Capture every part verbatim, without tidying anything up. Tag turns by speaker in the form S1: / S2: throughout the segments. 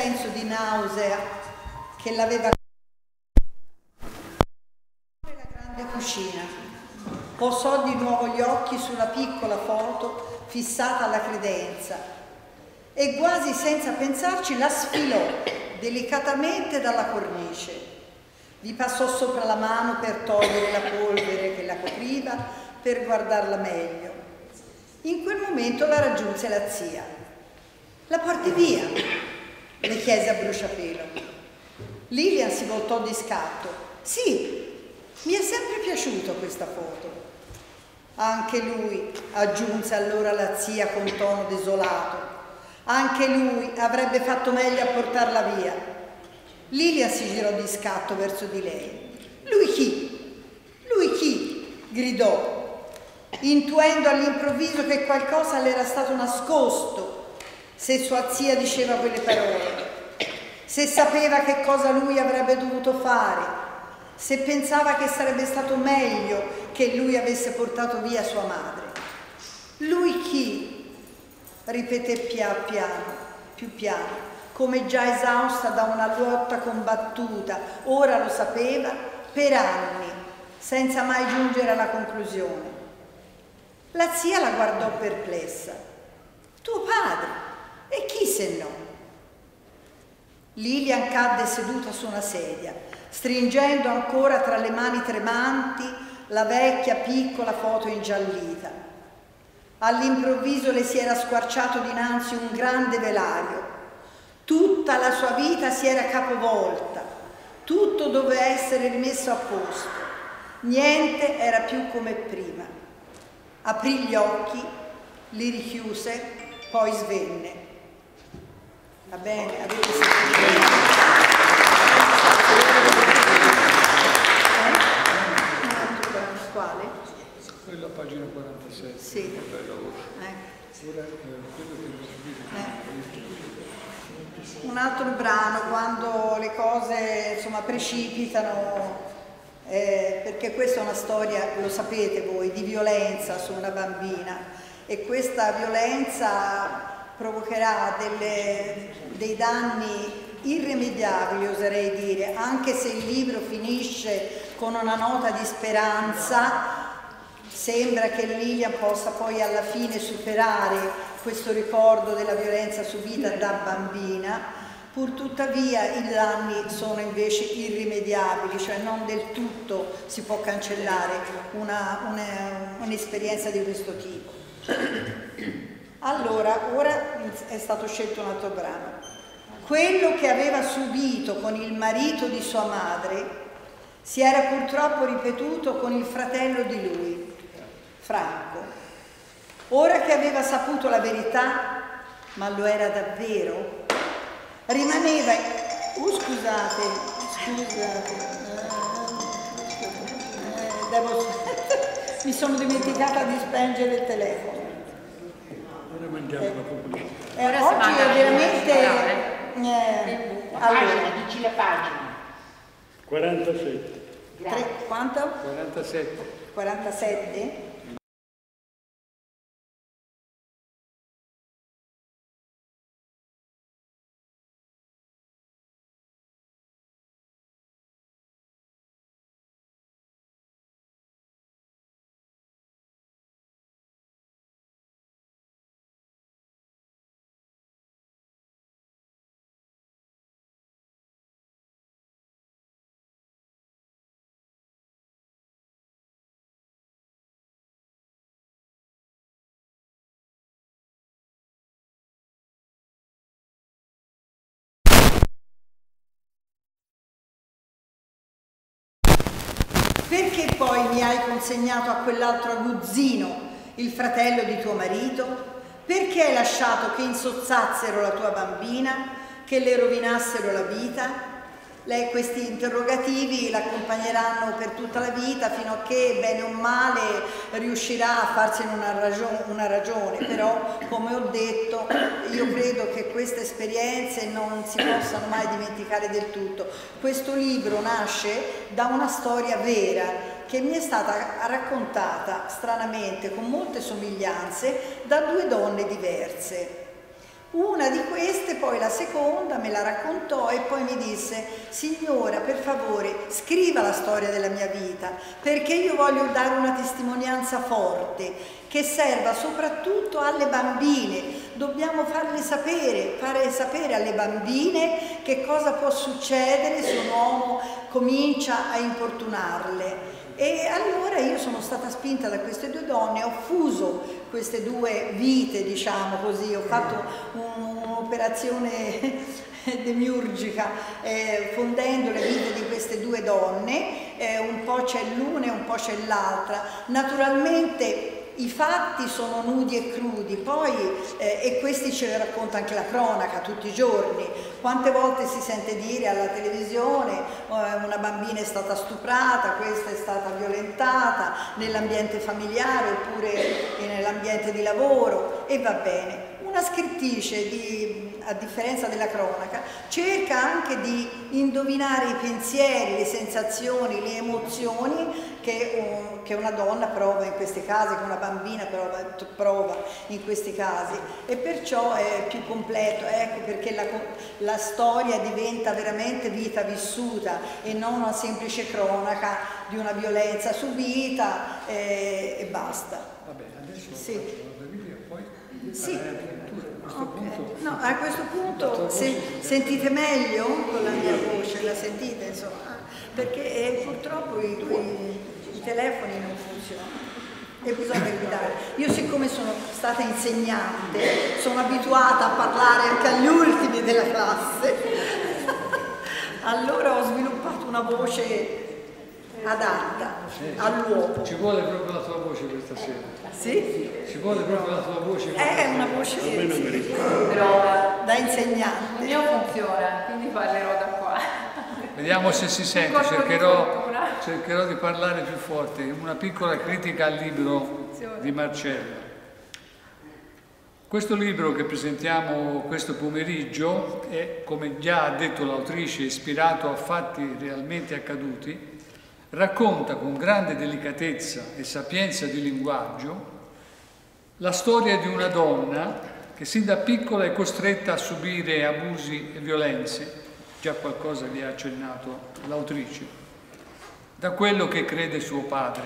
S1: senso di nausea che l'aveva nella grande cucina. Posò di nuovo gli occhi sulla piccola foto fissata alla credenza e quasi senza pensarci la sfilò delicatamente dalla cornice. Vi passò sopra la mano per togliere la polvere che la copriva, per guardarla meglio. In quel momento la raggiunse la zia. «La porti via?» le chiese a bruciapelo. Lilian si voltò di scatto. «Sì, mi è sempre piaciuta questa foto». «Anche lui», aggiunse allora la zia con tono desolato, «anche lui avrebbe fatto meglio a portarla via». Lilian si girò di scatto verso di lei. «Lui chi? Lui chi?» gridò, intuendo all'improvviso che qualcosa le era stato nascosto se sua zia diceva quelle parole, se sapeva che cosa lui avrebbe dovuto fare, se pensava che sarebbe stato meglio che lui avesse portato via sua madre. «Lui chi?» ripeté pian piano, più piano, come già esausta da una lotta combattuta, ora lo sapeva, per anni, senza mai giungere alla conclusione. La zia la guardò perplessa. «Tuo padre? E chi se no?» Lilian cadde seduta su una sedia, stringendo ancora tra le mani tremanti la vecchia piccola foto ingiallita. All'improvviso le si era squarciato dinanzi un grande velario. Tutta la sua vita si era capovolta, tutto doveva essere rimesso a posto, niente era più come prima. Aprì gli occhi, li richiuse, poi svenne. Va bene, avete sentito? Eh? Quale?
S2: Quella pagina quarantasette.
S1: Sì.
S2: Bella voce.
S1: Eh.
S2: Ora, eh, quello che
S1: eh. Un altro brano, quando le cose insomma precipitano, eh, perché questa è una storia, lo sapete voi, di violenza su una bambina, e questa violenza provocherà delle, dei danni irrimediabili, oserei dire, anche se il libro finisce con una nota di speranza. Sembra che Lilian possa poi alla fine superare questo ricordo della violenza subita da bambina, pur tuttavia i danni sono invece irrimediabili, cioè non del tutto si può cancellare un'esperienza un di questo tipo. Allora, ora è stato scelto un altro brano. Quello che aveva subito con il marito di sua madre si era purtroppo ripetuto con il fratello di lui, Franco. Ora che aveva saputo la verità, ma lo era davvero, rimaneva... Uh, scusate, scusate, eh, devo... mi sono dimenticata di spengere il telefono.
S2: ora mandiamo la pubblicità.
S1: Eh, eh, oggi è veramente... Eh, allora,
S3: dici la pagina.
S2: quarantasette.
S1: tre, quanto?
S2: quarantasette.
S1: quarantasette? Perché poi mi hai consegnato a quell'altro aguzzino, il fratello di tuo marito? Perché hai lasciato che insozzassero la tua bambina, che le rovinassero la vita? Lei questi interrogativi l'accompagneranno per tutta la vita, fino a che, bene o male, riuscirà a farsene una ragione, una ragione. Però, come ho detto, io credo che queste esperienze non si possano mai dimenticare del tutto. Questo libro nasce da una storia vera che mi è stata raccontata stranamente, con molte somiglianze, da due donne diverse. Una di queste, poi la seconda, me la raccontò e poi mi disse: signora, per favore scriva la storia della mia vita, perché io voglio dare una testimonianza forte che serva soprattutto alle bambine. Dobbiamo farle sapere, fare sapere alle bambine che cosa può succedere se un uomo comincia a importunarle. E allora io sono stata spinta da queste due donne, ho fuso queste due vite, diciamo così, ho fatto un'operazione demiurgica eh, fondendo le vite di queste due donne, eh, un po' c'è l'una e un po' c'è l'altra. Naturalmente i fatti sono nudi e crudi, poi eh, e questi ce li racconta anche la cronaca tutti i giorni. Quante volte si sente dire alla televisione eh, una bambina è stata stuprata, questa è stata violentata nell'ambiente familiare oppure nell'ambiente di lavoro, e va bene. Una scrittrice, di, a differenza della cronaca, cerca anche di indovinare i pensieri, le sensazioni, le emozioni che, um, che una donna prova in questi casi, che una bambina prova, prova in questi casi, e perciò è più completo, ecco perché la, la storia diventa veramente vita vissuta e non una semplice cronaca di una violenza subita eh, e basta.
S2: Vabbè, adesso
S1: sì.
S2: faccio la Bibbia, poi
S1: sì.
S2: a questo
S1: Okay.
S2: punto,
S1: no, a questo punto se, sentite meglio con la mia voce, la sentite insomma, perché eh, purtroppo i, i, i telefoni non funzionano e bisogna guidare. Io siccome sono stata insegnante, sono abituata a parlare anche agli ultimi della classe, allora ho sviluppato una voce adatta
S2: sì,
S1: all'uomo.
S2: ci vuole proprio la tua voce questa sera.
S1: Sì?
S2: Ci vuole proprio la tua voce.
S1: È una voce
S2: sì,
S3: Però
S1: da insegnante.
S3: il mio funziona, quindi parlerò da qua.
S2: Vediamo se si sente,
S3: Corpo di
S2: cercherò,
S3: fortuna.
S2: cercherò di parlare più forte. Una piccola critica al libro di Marcella. Questo libro che presentiamo questo pomeriggio è, come già ha detto l'autrice, ispirato a fatti realmente accaduti. Racconta con grande delicatezza e sapienza di linguaggio la storia di una donna che sin da piccola è costretta a subire abusi e violenze, già qualcosa vi ha accennato l'autrice, da quello che crede suo padre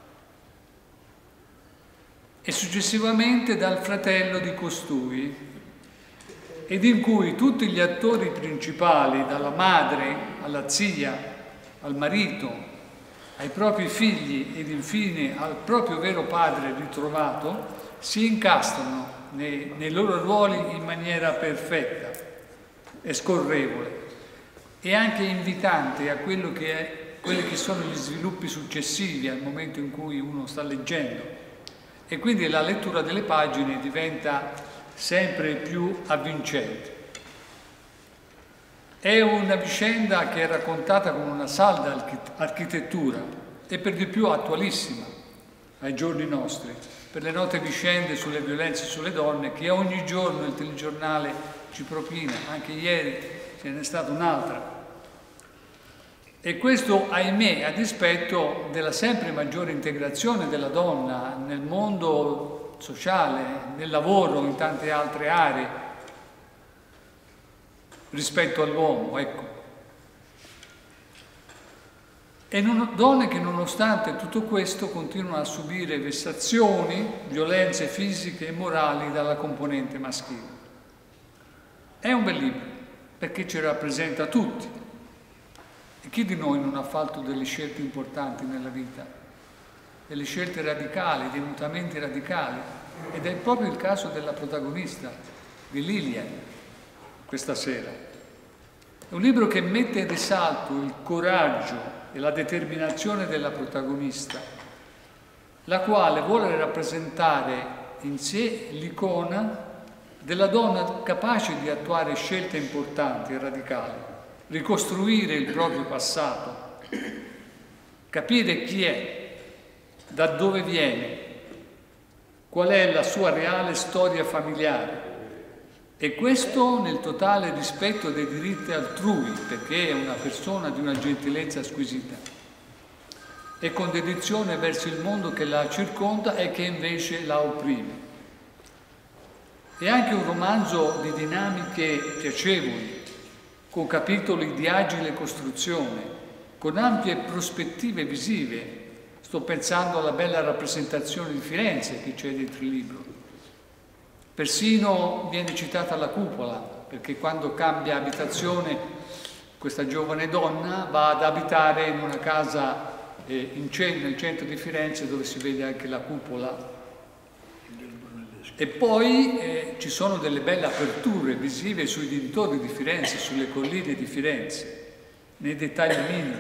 S2: e successivamente dal fratello di costui, ed in cui tutti gli attori principali, dalla madre alla zia, al marito, ai propri figli ed infine al proprio vero padre ritrovato, si incastrano nei, nei loro ruoli in maniera perfetta e scorrevole e anche invitante a quello che è, quelli che sono gli sviluppi successivi al momento in cui uno sta leggendo, e quindi la lettura delle pagine diventa sempre più avvincente. È una vicenda che è raccontata con una salda architettura e per di più attualissima ai giorni nostri, per le note vicende sulle violenze sulle donne che ogni giorno il telegiornale ci propina, anche ieri ce n'è stata un'altra. E questo, ahimè, a dispetto della sempre maggiore integrazione della donna nel mondo sociale, nel lavoro, in tante altre aree, rispetto all'uomo, ecco. E non, donne che nonostante tutto questo continuano a subire vessazioni, violenze fisiche e morali dalla componente maschile. È un bel libro, perché ci rappresenta tutti. E chi di noi non ha fatto delle scelte importanti nella vita? Delle scelte radicali, dei mutamenti radicali. Ed è proprio il caso della protagonista, di Lilian, questa sera. È un libro che mette in risalto il coraggio e la determinazione della protagonista, la quale vuole rappresentare in sé l'icona della donna capace di attuare scelte importanti e radicali, ricostruire il proprio passato, capire chi è, da dove viene, qual è la sua reale storia familiare, e questo nel totale rispetto dei diritti altrui, perché è una persona di una gentilezza squisita, e con dedizione verso il mondo che la circonda e che invece la opprime. È anche un romanzo di dinamiche piacevoli, con capitoli di agile costruzione, con ampie prospettive visive. Sto pensando alla bella rappresentazione di Firenze che c'è dentro il libro. Persino viene citata la cupola, perché quando cambia abitazione questa giovane donna va ad abitare in una casa eh, in centro, nel centro di Firenze, dove si vede anche la cupola. E poi eh, ci sono delle belle aperture visive sui dintorni di Firenze, sulle colline di Firenze, nei dettagli minimi.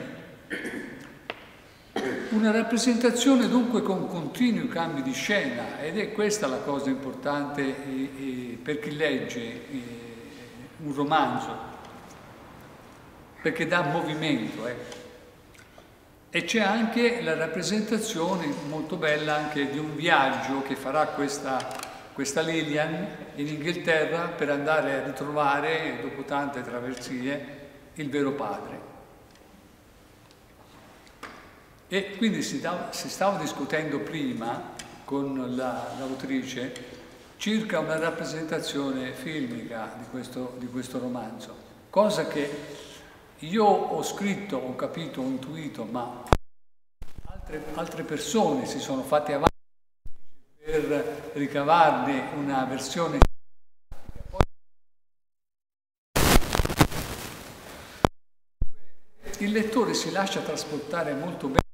S2: Una rappresentazione dunque con continui cambi di scena, ed è questa la cosa importante eh, eh, per chi legge eh, un romanzo, perché dà movimento. Ecco. E c'è anche la rappresentazione molto bella anche di un viaggio che farà questa questa Lilian in Inghilterra per andare a ritrovare, dopo tante traversie, il vero padre. E quindi si, da, si stava discutendo prima con la, l'autrice circa una rappresentazione filmica di questo, di questo romanzo, cosa che io ho scritto, ho capito, ho intuito, ma altre, altre persone si sono fatte avanti per ricavarne una versione. Il lettore si lascia trasportare molto bene